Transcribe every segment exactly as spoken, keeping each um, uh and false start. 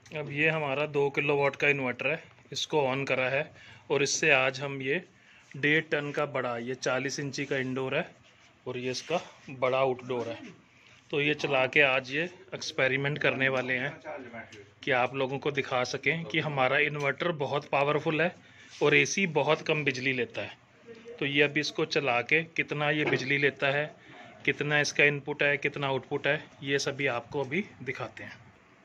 अब ये हमारा दो किलो वाट का इन्वर्टर है, इसको ऑन करा है और इससे आज हम ये डेढ़ टन का बड़ा, ये चालीस इंची का इंडोर है और ये इसका बड़ा आउटडोर है। तो ये चला के आज ये एक्सपेरिमेंट करने वाले हैं कि आप लोगों को दिखा सकें कि हमारा इन्वर्टर बहुत पावरफुल है और एसी बहुत कम बिजली लेता है। तो ये अभी इसको चला के कितना ये बिजली लेता है, कितना इसका इनपुट है, कितना आउटपुट है, ये सभी आपको अभी दिखाते हैं।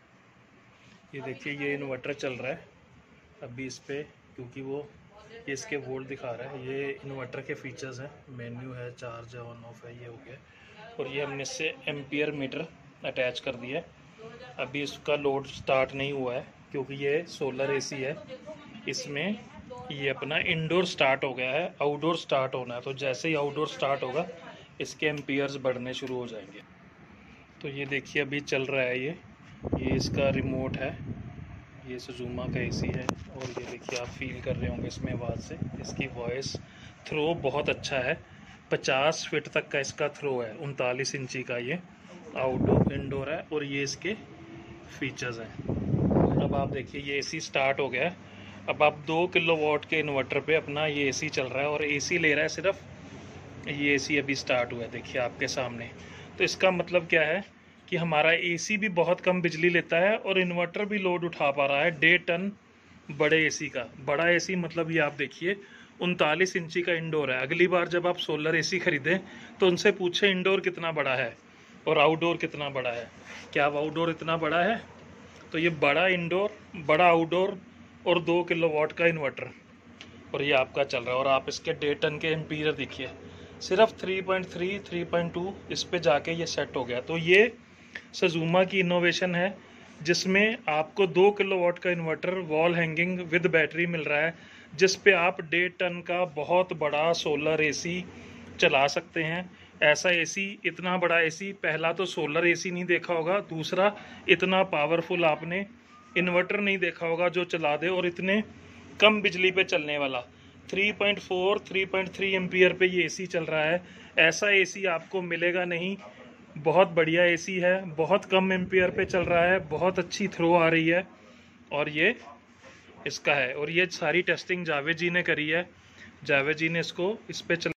ये देखिए ये इन्वर्टर चल रहा है अभी इस पर, क्योंकि वो ये इसके वोल्ट दिखा रहा है। ये इन्वर्टर के फीचर्स हैं, मेन्यू है, चार्ज है, ऑन ऑफ है, ये हो गया। और ये हमने इससे एम्पियर मीटर अटैच कर दिया है। अभी इसका लोड स्टार्ट नहीं हुआ है क्योंकि ये सोलर एसी है, इसमें ये अपना इंडोर स्टार्ट हो गया है, आउटडोर स्टार्ट होना है। तो जैसे ही आउटडोर स्टार्ट होगा इसके एम्पियर्स बढ़ने शुरू हो जाएंगे। तो ये देखिए अभी चल रहा है, ये ये इसका रिमोट है, ये सुजुमा का एसी है। और ये देखिए आप फील कर रहे होंगे इसमें आवाज़ से, इसकी वॉइस थ्रो बहुत अच्छा है, पचास फीट तक का इसका थ्रो है। उनतालीस इंची का ये आउटडोर इंडोर है और ये इसके फीचर्स हैं। अब आप देखिए ये एसी स्टार्ट हो गया है। अब आप दो किलो वाट के इन्वर्टर पे अपना ये एसी चल रहा है और एसी ले रहा है सिर्फ, ये एसी अभी स्टार्ट हुआ है देखिए आपके सामने। तो इसका मतलब क्या है कि हमारा एसी भी बहुत कम बिजली लेता है और इन्वर्टर भी लोड उठा पा रहा है डेढ़ टन बड़े एसी का। बड़ा एसी मतलब ये आप देखिए उनतालीस इंची का इंडोर है। अगली बार जब आप सोलर एसी खरीदें तो उनसे पूछे इंडोर कितना बड़ा है और आउटडोर कितना बड़ा है। क्या अब आउटडोर इतना बड़ा है? तो ये बड़ा इंडोर, बड़ा आउटडोर और दो किलो वाट का इन्वर्टर और ये आपका चल रहा है। और आप इसके डेढ़ टन के एम्पीयर देखिए, सिर्फ three point three, three point two इस पे जाके ये सेट हो गया। तो ये सुजुमा की इनोवेशन है जिसमें आपको दो किलो वाट का inverter wall hanging with battery मिल रहा है, जिस पे आप डेढ़ टन का बहुत बड़ा सोलर एसी चला सकते हैं। ऐसा एसी, इतना बड़ा एसी पहला तो सोलर एसी नहीं देखा होगा, दूसरा इतना पावरफुल आपने इन्वर्टर नहीं देखा होगा जो चला दे और इतने कम बिजली पे चलने वाला। Three point four, three point three ampere पे ये एसी चल रहा है। ऐसा एसी आपको मिलेगा नहीं। बहुत बढ़िया एसी है, बहुत कम एम्पियर पे चल रहा है, बहुत अच्छी थ्रो आ रही है और ये इसका है। और ये सारी टेस्टिंग जावेद जी ने करी है, जावेद जी ने इसको इस पे चल